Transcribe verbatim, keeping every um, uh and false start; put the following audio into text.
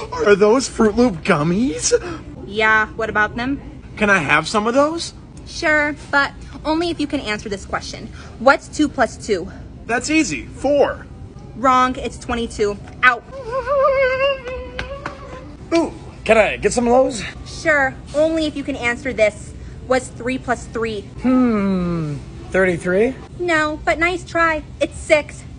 Are those Froot Loop gummies? Yeah, what about them? Can I have some of those? Sure, but only if you can answer this question. What's two plus two? That's easy. Four. Wrong, it's twenty-two. Out. Ooh, can I get some of those? Sure, only if you can answer this. What's three plus three? Hmm, thirty-three? No, but nice try. It's six.